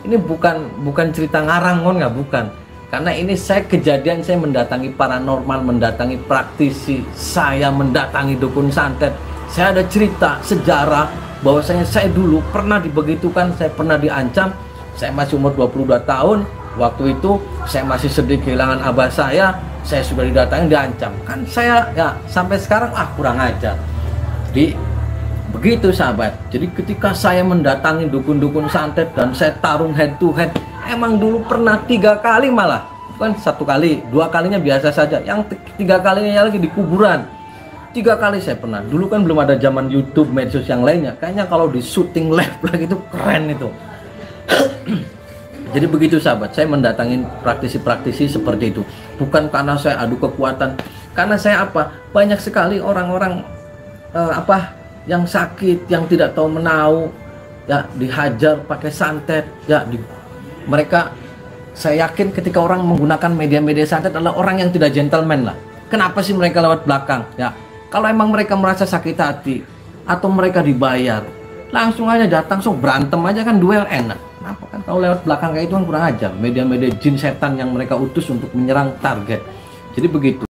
ini bukan cerita ngarang kon nggak, bukan. Karena ini saya kejadian, saya mendatangi paranormal, mendatangi praktisi, saya mendatangi dukun santet. Saya ada cerita sejarah bahwasanya saya dulu pernah dibegitukan, saya pernah diancam. Saya masih umur 22 tahun. Waktu itu saya masih sedih kehilangan abah saya sudah didatangi, diancam. Kan saya ya sampai sekarang kurang ajar. Jadi begitu sahabat. Jadi ketika saya mendatangi dukun-dukun santet dan saya tarung head to head, emang dulu pernah 3 kali, malah bukan 1 kali, 2 kalinya biasa saja, yang 3 kalinya lagi di kuburan. 3 kali saya pernah. Dulu kan belum ada zaman YouTube, medsos yang lainnya. Kayaknya kalau di syuting live lagi itu keren itu. Jadi begitu sahabat, saya mendatangi praktisi-praktisi seperti itu. Bukan karena saya adu kekuatan, karena saya banyak sekali orang-orang yang sakit, yang tidak tahu menau, ya dihajar pakai santet, ya mereka, saya yakin ketika orang menggunakan media-media santet adalah orang yang tidak gentleman lah. Kenapa sih mereka lewat belakang? Ya, kalau emang mereka merasa sakit hati atau mereka dibayar, langsung aja datang, berantem aja kan, duel enak. Kenapa kan kalau lewat belakang kayak itu kan kurang ajar. Media-media jin setan yang mereka utus untuk menyerang target. Jadi begitu.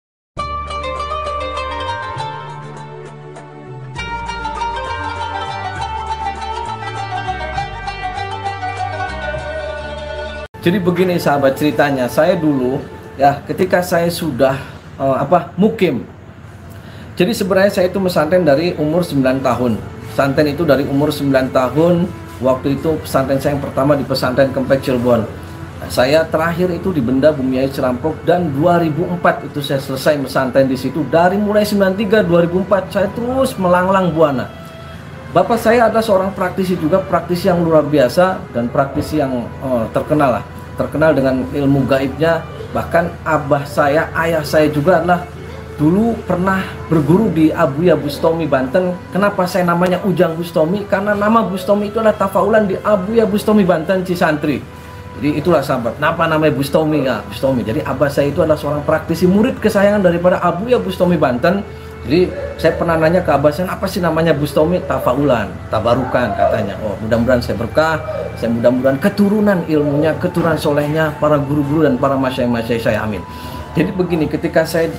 Jadi begini sahabat ceritanya, saya dulu ya ketika saya sudah mukim. Jadi sebenarnya saya itu pesantren dari umur 9 tahun. Pesantren itu dari umur 9 tahun. Waktu itu pesantren saya yang pertama di pesantren Kempek Cirebon. Nah, saya terakhir itu di Benda Bumi Ayu Cerampok dan 2004 itu saya selesai pesantren di situ. Dari mulai 93 2004 saya terus melanglang buana. Bapak saya adalah seorang praktisi juga, praktisi yang luar biasa dan praktisi yang terkenal dengan ilmu gaibnya. Bahkan abah saya, ayah saya juga adalah dulu pernah berguru di Abuya Bustomi Banten. Kenapa saya namanya Ujang Bustomi? Karena nama Bustomi itu adalah tafaulan di Abuya Bustomi Banten Cisantri. Jadi itulah sahabat, kenapa namanya Bustomi ya, Bustomi. Jadi abah saya itu adalah seorang praktisi, murid kesayangan daripada Abuya Bustomi Banten. Jadi saya pernah nanya ke abah saya, apa sih namanya Bustomi? Tafaulan, tabarukan katanya. Oh, mudah-mudahan saya berkah, saya mudah-mudahan keturunan ilmunya, keturunan solehnya, para guru-guru dan para masyayikh saya, amin. Jadi begini, ketika saya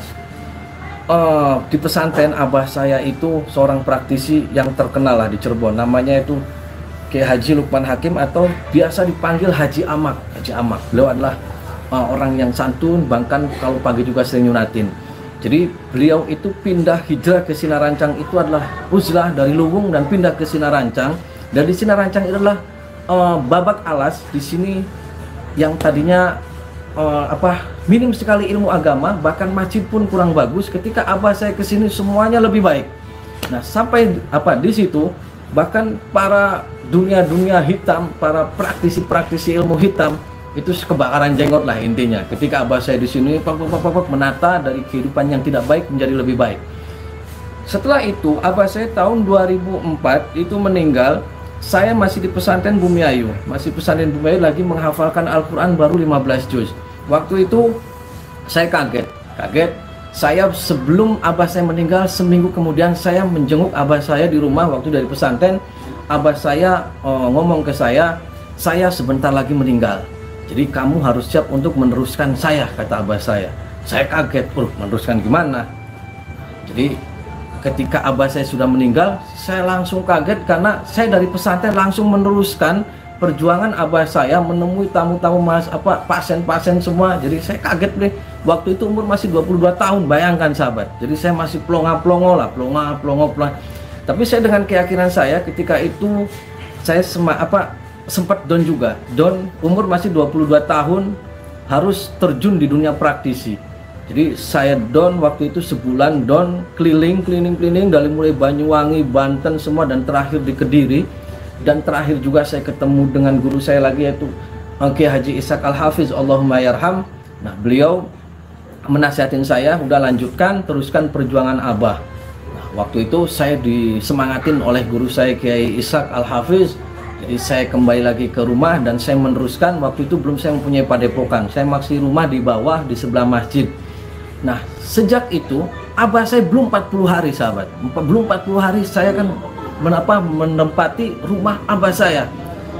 di pesantren, abah saya itu seorang praktisi yang terkenal lah di Cirebon. Namanya itu Kiai Haji Lukman Hakim atau biasa dipanggil Haji Amak. Haji Amak. Beliau adalah orang yang santun, bahkan kalau pagi juga sering nyunatin. Jadi beliau itu pindah hijrah ke Sinarancang itu adalah uzlah dari Luwung dan pindah ke Sinarancang. Dan di Sinarancang itu adalah Babak Alas. Di sini yang tadinya minim sekali ilmu agama, bahkan masjid pun kurang bagus. Ketika abah saya kesini semuanya lebih baik. Nah sampai di situ bahkan para dunia hitam, para praktisi ilmu hitam itu kebakaran jenggot lah intinya. Ketika abah saya di sini menata dari kehidupan yang tidak baik menjadi lebih baik. Setelah itu abah saya tahun 2004 itu meninggal. Saya masih di pesantren Bumi Ayu, lagi menghafalkan Al-Quran baru 15 juz. Waktu itu saya kaget. Saya sebelum abah saya meninggal, seminggu kemudian saya menjenguk abah saya di rumah waktu dari pesantren. Abah saya ngomong ke saya sebentar lagi meninggal. Jadi kamu harus siap untuk meneruskan saya, kata abah saya. Saya kaget, meneruskan gimana? Jadi ketika abah saya sudah meninggal, saya langsung kaget karena saya dari pesantren langsung meneruskan perjuangan abah saya menemui tamu-tamu pasien-pasien semua. Jadi saya kaget deh. Waktu itu umur masih 22 tahun, bayangkan sahabat. Jadi saya masih plonga-plongo. Tapi saya dengan keyakinan saya ketika itu saya sempat down juga. Down, umur masih 22 tahun harus terjun di dunia praktisi. Jadi saya down waktu itu sebulan, down keliling dari mulai Banyuwangi, Banten semua, dan terakhir di Kediri. Dan terakhir juga saya ketemu dengan guru saya lagi, yaitu Kiai Haji Ishaq Al-Hafiz, Allahumma yarham. Nah beliau menasihatin saya, udah teruskan perjuangan abah. Nah, waktu itu saya disemangatin oleh guru saya Kiai Ishaq Al-Hafiz. Jadi saya kembali lagi ke rumah dan saya meneruskan. Waktu itu belum saya mempunyai padepokan, saya masih rumah di bawah di sebelah masjid. Nah sejak itu abah saya belum 40 hari sahabat, belum 40 hari saya kan menempati rumah abah saya.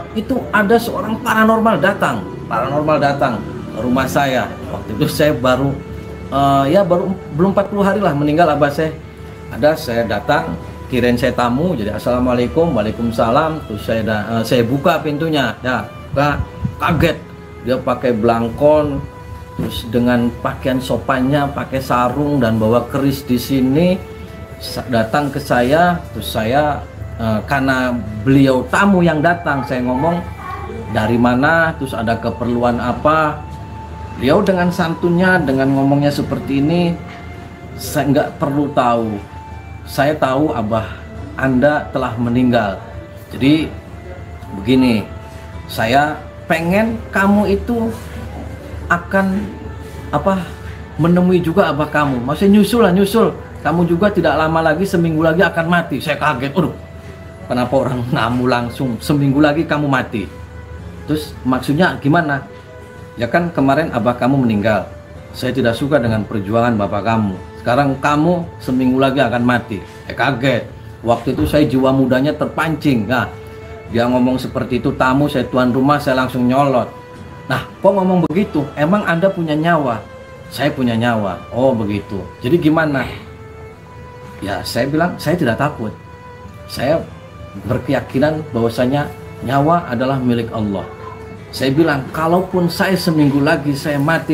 itu ada seorang paranormal datang ke rumah saya. Waktu itu saya baru belum 40 hari lah meninggal abah saya. Saya datang, kirain saya tamu, jadi assalamualaikum, waalaikumsalam. Terus saya buka pintunya, ya kaget, dia pakai belangkon, terus dengan pakaian sopannya, pakai sarung dan bawa keris di sini, datang ke saya. Terus saya karena beliau tamu yang datang, saya ngomong dari mana, terus ada keperluan apa. Beliau dengan santunnya, dengan ngomongnya seperti ini, saya nggak perlu tahu. Saya tahu abah Anda telah meninggal. Jadi begini, saya pengen kamu itu akan menemui juga abah kamu. Maksudnya nyusul. Kamu juga tidak lama lagi, seminggu lagi akan mati. Saya kaget. Aduh, kenapa orang namu langsung seminggu lagi kamu mati? Terus maksudnya gimana? Ya kan kemarin abah kamu meninggal. Saya tidak suka dengan perjuangan bapak kamu. Sekarang kamu seminggu lagi akan mati. Kaget. Waktu itu saya jiwa mudanya terpancing. Nah, dia ngomong seperti itu, tamu, saya tuan rumah, saya langsung nyolot. Nah, kok ngomong begitu? Emang Anda punya nyawa? Saya punya nyawa. Oh begitu. Jadi gimana? Ya saya bilang, saya tidak takut. Saya berkeyakinan bahwasanya nyawa adalah milik Allah. Saya bilang, kalaupun saya seminggu lagi saya mati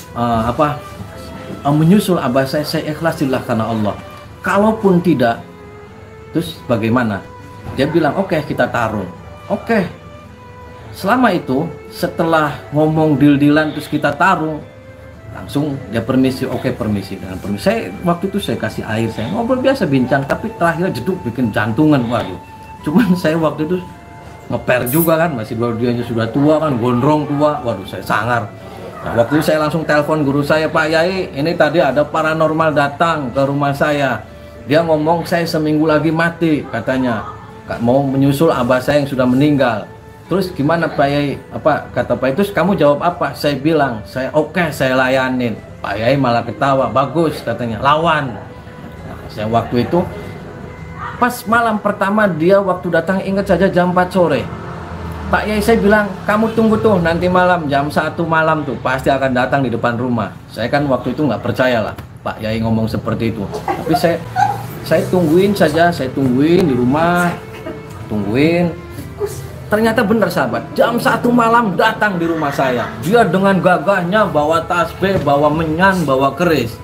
menyusul abah saya ikhlasilah karena Allah. Kalaupun tidak, terus bagaimana? Dia bilang, oke, kita tarung. Oke. Selama itu, setelah ngomong deal-dealan terus kita tarung, langsung dia permisi. Oke, permisi. Dengan permisi, waktu itu saya kasih air, saya ngobrol biasa bincang, tapi terakhir jeduk bikin jantungan. Waduh. Cuman saya waktu itu ngeper juga kan, masih dua-duanya sudah tua kan, gondrong tua. Waduh, saya sangar. Nah, waktu itu saya langsung telepon guru saya, Pak Yai, ini tadi ada paranormal datang ke rumah saya. Dia ngomong saya seminggu lagi mati, katanya. Mau menyusul abah saya yang sudah meninggal. Terus gimana Pak Yai? Kata Pak Yai, terus kamu jawab apa? Saya bilang, oke, saya layanin. Pak Yai malah ketawa, bagus katanya, lawan. Nah, saya waktu itu pas malam pertama dia waktu datang, ingat saja jam 4 sore. Pak Yai, saya bilang, kamu tunggu tuh nanti malam jam 1 malam tuh pasti akan datang di depan rumah. Saya kan waktu itu nggak percaya lah Pak Yai ngomong seperti itu. Tapi saya tungguin saja, saya tungguin di rumah, tungguin. Ternyata benar sahabat, jam 1 malam datang di rumah saya. Dia dengan gagahnya bawa tasbih, bawa menyan, bawa keris,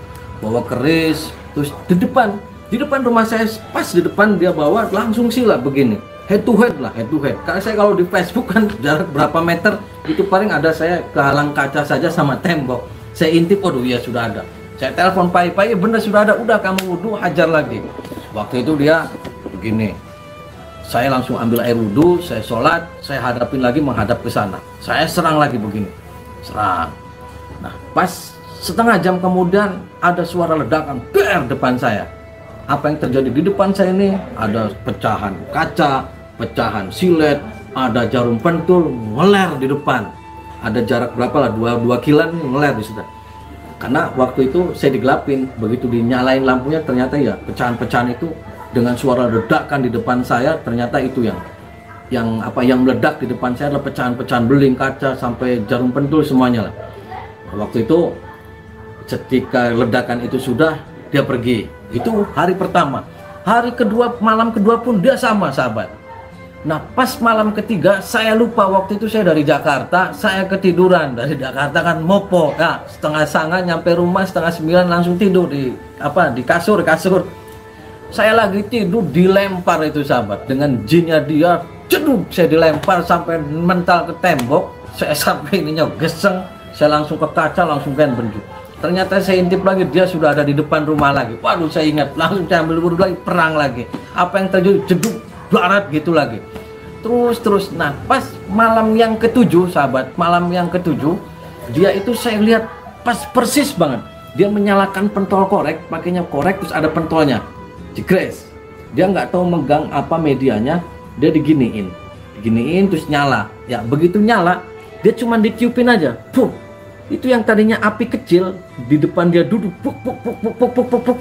terus di depan rumah saya, pas di depan dia bawa, langsung sila begini, head to head. Karena saya kalau di Facebook kan jarak berapa meter, itu paling ada saya kehalang kaca saja sama tembok. Saya intip, aduh ya sudah ada. Saya telepon Pai, bener sudah ada, udah kamu wudhu, hajar lagi. Waktu itu dia begini, saya langsung ambil air wudhu, saya sholat, saya hadapin lagi, menghadap ke sana. Saya serang lagi begini, serang. Nah, pas setengah jam kemudian ada suara ledakan, depan saya. Apa yang terjadi di depan saya ini? Ada pecahan kaca, pecahan silet, ada jarum pentul ngeler di depan. Ada jarak berapa lah, 2 kilan ngeler di situ. Karena waktu itu saya digelapin, begitu dinyalain lampunya ternyata ya pecahan-pecahan itu dengan suara ledakan di depan saya, ternyata itu yang meledak di depan saya adalah pecahan-pecahan beling, kaca, sampai jarum pentul semuanya lah. Waktu itu ketika ledakan itu sudah, dia pergi. Itu hari pertama. Hari kedua, malam kedua pun dia sama sahabat. Nah pas malam ketiga saya lupa, waktu itu saya dari Jakarta, saya ketiduran. Dari Jakarta kan mopo, ya, setengah sangat nyampe rumah, setengah 9 langsung tidur di kasur. Saya lagi tidur dilempar itu sahabat, dengan jinnya dia, jeduk, saya dilempar sampai mental ke tembok. Saya sampai ininya geseng, saya langsung ke kaca, langsung kan benjuk. Ternyata saya intip lagi, dia sudah ada di depan rumah lagi. Waduh, saya ingat, langsung saya ambil wudhu lagi, perang lagi. Apa yang terjadi? Jeduk, barat gitu lagi. Terus. Nah, pas malam yang ketujuh, sahabat, malam yang ketujuh, dia itu saya lihat pas persis banget. Dia menyalakan pentol korek, pakainya korek, terus ada pentolnya. Jegres. Dia nggak tahu megang apa medianya, dia diginiin, terus nyala. Ya, begitu nyala, dia cuma ditiupin aja. Puh. Itu yang tadinya api kecil di depan dia duduk, puk,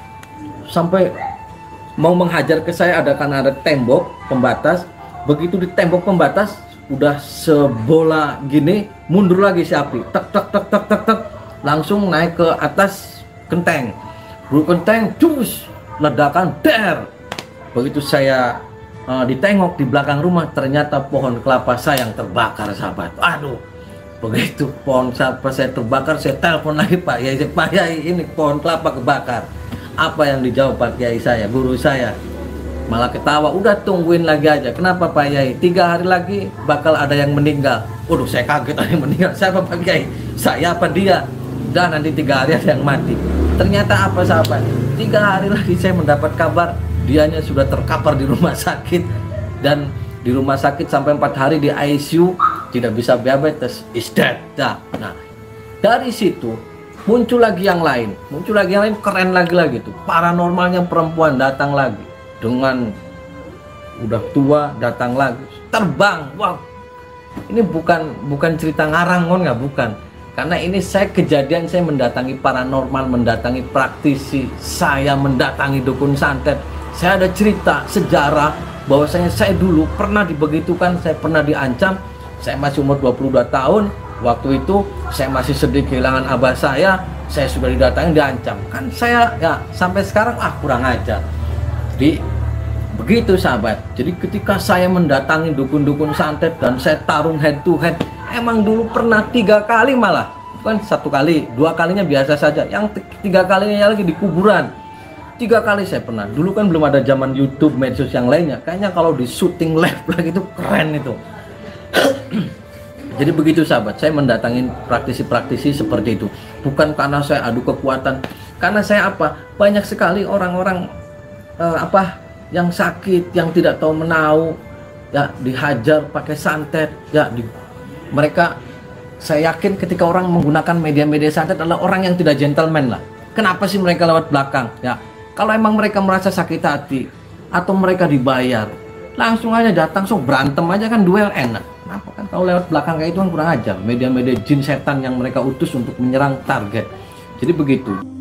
sampai mau menghajar ke saya, karena ada tembok pembatas. Begitu di tembok pembatas, udah sebola gini, mundur lagi si api, tek tek tek tek tek tek, langsung naik ke atas genteng. Bulu genteng, cus, ledakan, der. Begitu saya ditengok di belakang rumah, ternyata pohon kelapa saya yang terbakar, sahabat. Aduh, begitu pohon kelapa saya terbakar, saya telepon lagi Pak Yai, Pak Yai, ini pohon kelapa kebakar. Apa yang dijawab Pak Yai saya, guru saya? Malah ketawa, udah tungguin lagi aja. Kenapa Pak Yai? 3 hari lagi bakal ada yang meninggal. Waduh, saya kaget, ada yang meninggal. Siapa Pak Yai? Saya apa dia? Udah, nanti 3 hari ada yang mati. Ternyata apa, sahabat? 3 hari lagi saya mendapat kabar dianya sudah terkapar di rumah sakit, dan di rumah sakit sampai 4 hari di ICU, tidak bisa diabetes, is dead. Nah, dari situ muncul lagi yang lain, keren lagi tuh. Paranormalnya perempuan datang lagi, dengan udah tua datang lagi, terbang. Wow, ini bukan cerita ngarang nggak, bukan. Karena ini kejadian saya mendatangi paranormal, mendatangi praktisi, saya mendatangi dukun santet. Saya ada cerita sejarah bahwasanya saya dulu pernah dibegitukan, saya pernah diancam. Saya masih umur 22 tahun. Waktu itu saya masih sedih kehilangan abah saya sudah didatangi, diancam. Kan saya ya sampai sekarang kurang ajar. Jadi begitu, sahabat. Jadi ketika saya mendatangi dukun-dukun santet dan saya tarung head to head, emang dulu pernah 3 kali, malah bukan 1 kali, 2 kalinya biasa saja. Yang 3 kalinya lagi di kuburan. 3 kali saya pernah. Dulu kan belum ada zaman YouTube, medsos yang lainnya. Kayaknya kalau di syuting live lagi itu keren itu. Jadi begitu, sahabat. Saya mendatangin praktisi-praktisi seperti itu. Bukan karena saya adu kekuatan. Karena saya banyak sekali orang-orang yang sakit, yang tidak tahu menau, ya dihajar pakai santet, ya mereka, saya yakin ketika orang menggunakan media-media santet adalah orang yang tidak gentleman lah. Kenapa sih mereka lewat belakang? Ya, kalau emang mereka merasa sakit hati atau mereka dibayar, langsung aja datang, berantem aja kan, duel enak. Kenapa kan kalau lewat belakang kayak itu kan kurang ajar. Media-media jin setan yang mereka utus untuk menyerang target. Jadi begitu.